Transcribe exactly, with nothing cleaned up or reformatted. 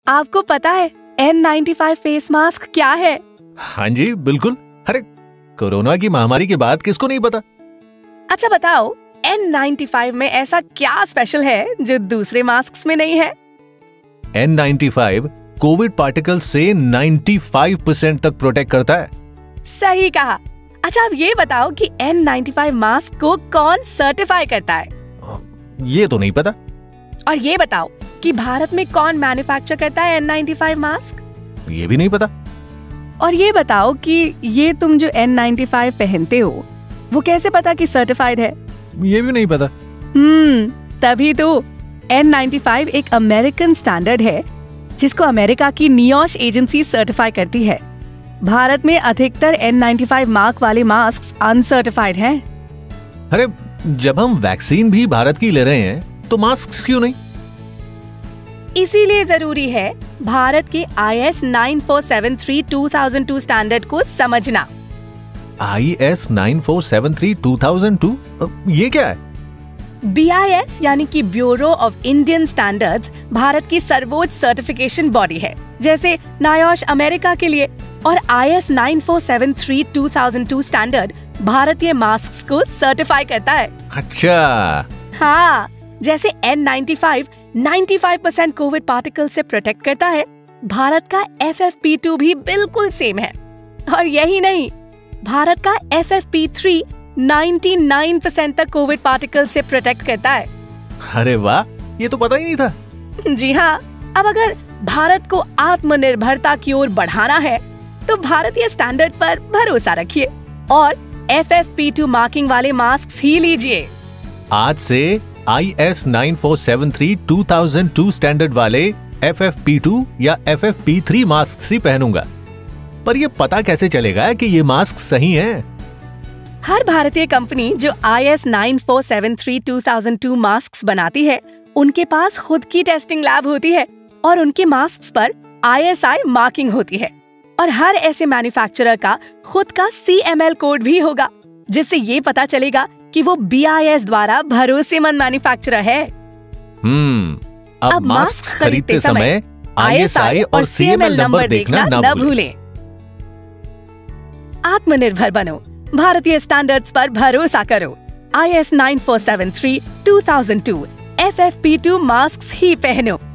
आपको पता है N ninety five face mask क्या है? हाँ जी बिल्कुल। अरे कोरोना की महामारी के बाद किसको नहीं पता। अच्छा बताओ, एन नाइंटी फाइव में ऐसा क्या स्पेशल है जो दूसरे मास्क में नहीं है? N ninety five covid particle से पचानवे परसेंट तक प्रोटेक्ट करता है। सही कहा। अच्छा अब ये बताओ कि एन नाइंटी फाइव मास्क को कौन सर्टिफाई करता है? ये तो नहीं पता। और ये बताओ कि भारत में कौन मैन्युफैक्चर करता है एन नाइंटी फाइव मास्क? ये भी नहीं पता। और ये बताओ कि ये तुम जो एन नाइंटी फाइव पहनते हो वो कैसे पता कि सर्टिफाइड है? ये भी नहीं पता। हम्म तभी तो एन नाइंटी फाइव एक अमेरिकन स्टैंडर्ड है जिसको अमेरिका की नियोश एजेंसी सर्टिफाई करती है। भारत में अधिकतर एन नाइंटी फाइव मार्क वाले मास्क अनसर्टिफाइड हैं। अरे जब हम वैक्सीन भी भारत की ले रहे हैं तो मास्क क्यों नहीं? इसीलिए जरूरी है भारत के I S nine four seven three two thousand two standard को समझना। I S nine four seven three two thousand two ये क्या है? बी आई एस यानी कि bureau of Indian standards Bharat की सर्वोच्च सर्टिफिकेशन बॉडी है, जैसे नायोश अमेरिका के लिए, और I S nine four seven three two thousand two standard भारतीय मास्क को सर्टिफाई करता है। अच्छा हाँ, जैसे एन नाइंटी फाइव पचानवे परसेंट कोविड पार्टिकल से प्रोटेक्ट करता है, भारत का एफ एफ पी टू भी बिल्कुल सेम है। और यही नहीं, भारत का एफ एफ पी थ्री निन्यानवे परसेंट तक कोविड पार्टिकल से प्रोटेक्ट करता है। अरे वाह, ये तो पता ही नहीं था। जी हाँ, अब अगर भारत को आत्मनिर्भरता की ओर बढ़ाना है तो भारतीय स्टैंडर्ड पर भरोसा रखिए और F F P two marking वाले मास्क ही लीजिए। आज से I S nine four seven three two thousand two standard वाले एफ एफ पी टू या F F P three mask ही पहनूंगा। पर ये पता कैसे चलेगा कि ये मास्क सही हैं? हर भारतीय कंपनी जो I S nine four seven three two thousand two mask बनाती है, उनके पास खुद की टेस्टिंग लैब होती है और उनके मास्क पर आई एस आई मार्किंग होती है। और हर ऐसे मैन्युफैक्चरर का खुद का सी एम एल कोड भी होगा, जिससे ये पता चलेगा कि वो बी आई एस द्वारा भरोसेमंद मैन्युफैक्चरर है। हम्म अब, अब मास्क खरीदते समय आई एस आई और सी एम एल नंबर देखना न भूलें। आत्मनिर्भर बनो, भारतीय स्टैंडर्ड्स पर भरोसा करो। I S nine four seven three two thousand two F F P two mask ही पहनो।